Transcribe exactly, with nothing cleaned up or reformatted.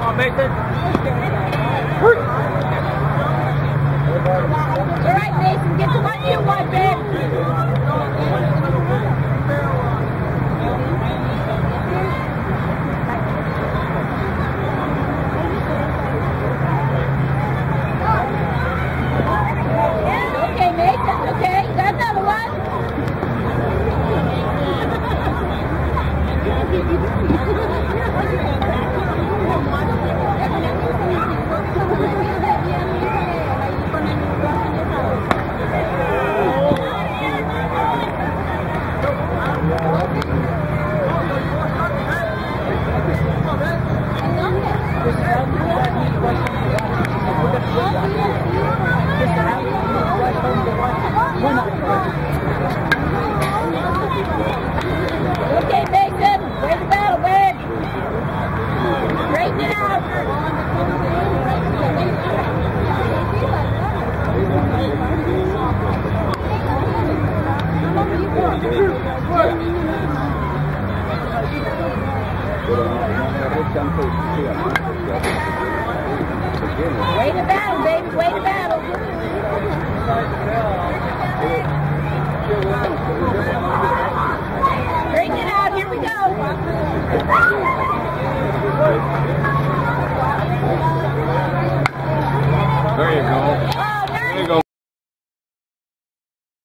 on, Mason. All right, Mason, get the one you want, babe. Okay, Mason, okay. Got another one? Okay, Mason, where's the battle, babe? Straighten it out. Way to battle, baby, way to battle. Straighten it out, here we go.